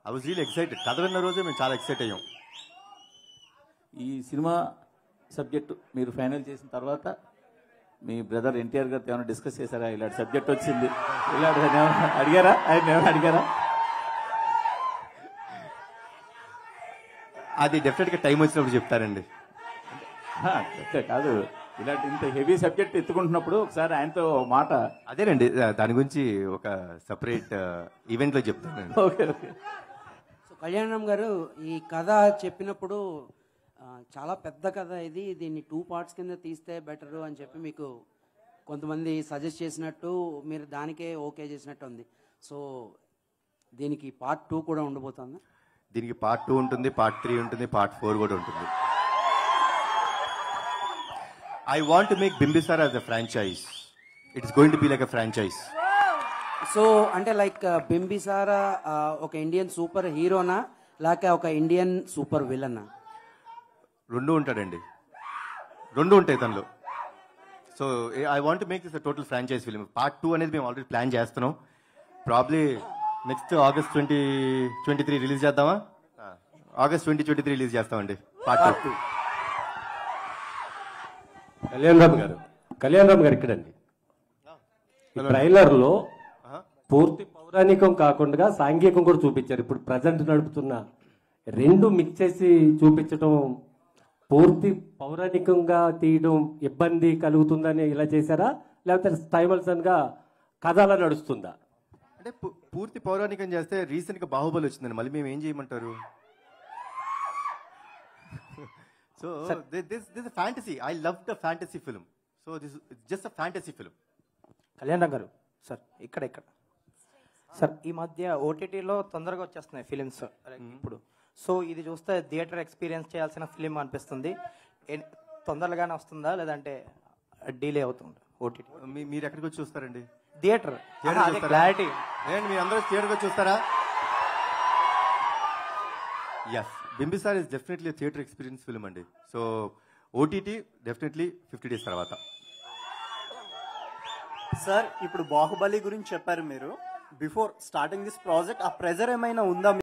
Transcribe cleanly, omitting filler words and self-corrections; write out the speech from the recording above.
I was really excited. కథ విన్న రోజే మేము చాలా ఎక్సైట్ అయ్యాం. ఈ సినిమా సబ్జెక్టు మీరు ఫైనల్ చేసిన తర్వాత మీ బ్రదర్ ఎన్టీఆర్ గారితో ఏమైనా డిస్కస్ చేశారా? ఇలాంటి సబ్జెక్ట్ వచ్చింది, ఇలాంటి అడిగారా? ఆయన ఏమైనా అడిగారా? అది డెఫినెట్గా టైం వచ్చినప్పుడు చెప్తారండి. కాదు, ఇలాంటి ఇంత హెవీ సబ్జెక్ట్ ఎత్తుకుంటున్నప్పుడు ఒకసారి ఆయనతో మాట. అదేనండి, దాని గురించి ఒక సపరేట్ ఈవెంట్లో చెప్తానండి. Okay okay. సో కళ్యాణం గారు, ఈ కథ చెప్పినప్పుడు చాలా పెద్ద కథ ఇది, దీన్ని 2 parts కింద తీస్తే బెటరు అని చెప్పి మీకు కొంతమంది సజెస్ట్ చేసినట్టు, మీరు దానికే ఓకే చేసినట్టు ఉంది. సో దీనికి Part 2 కూడా ఉండబోతుందా? దీనికి Part 2 ఉంటుంది, Part 3 ఉంటుంది, Part 4 కూడా ఉంటుంది. I want to make Bimbisara as a franchise. It is going to be like a franchise. So అంటే లైక్ బింబిసారా ఒక ఇండియన్ సూపర్ హీరోనా లేక ఒక ఇండియన్ సూపర్ విలనా? రెండు ఉంటాడండి, రెండు ఉంటాయి తనలో. So I want make this a total franchise film. Part 2 అనేది మేము ఆల్రెడీ ప్లాన్ చేస్తున్నాం. ప్రాబ్లీ నెక్స్ట్ August 2023 రిలీజ్ చేద్దామా? August 2023 రిలీజ్ చేస్తామండి Part 2. కళ్యాణ్ రామ్ గారు ఇక్కడండి. ట్రైలర్ లో పూర్తి పౌరాణికం కాకుండా సాంఘికం కూడా చూపించారు. ఇప్పుడు ప్రజెంట్ నడుపుతున్న రెండు మిక్స్ చేసి చూపించడం, పూర్తి పౌరాణికంగా తీయడం ఇబ్బంది కలుగుతుందని ఇలా చేశారా, లేకపోతే సైమల్సన్ గా కథ అలా నడుస్తుందా? అంటే పూర్తి పౌరాణికం చేస్తే రీసెంట్ గా బాహుబలి వచ్చిందండి, మళ్ళీ మేము ఏం చేయమంటారు? So this fantasy, I love the fantasy film. So this just a fantasy film. Kalyan garu sir, ఇక్కడ సార్ ఈ మధ్య ఓటీటీలో తొందరగా వచ్చేస్తున్నాయి ఫిలిమ్స్ ఇప్పుడు. సో ఇది చూస్తే థియేటర్ ఎక్స్పీరియన్స్ చేయాల్సిన ఫిలిం అనిపిస్తుంది. తొందరగానే వస్తుందా లేదంటే డిలే అవుతుందా ఓటీటీ? మీరు ఎక్కడికి వచ్చి చూస్తారండి? థియేటర్ క్లారిటీ మీరు అందరూ థియేటర్కి వచ్చి చూస్తారా? Yes, Bimbisara is definitely theatre experience film అండి. సో ఓటీటీ డెఫినెట్లీ 50 days తర్వాత. సార్, ఇప్పుడు బాహుబలి గురించి చెప్పారు మీరు. బిఫోర్ స్టార్టింగ్ దిస్ ప్రాజెక్ట్ ఆ ప్రెజర్ ఏమైనా ఉందా?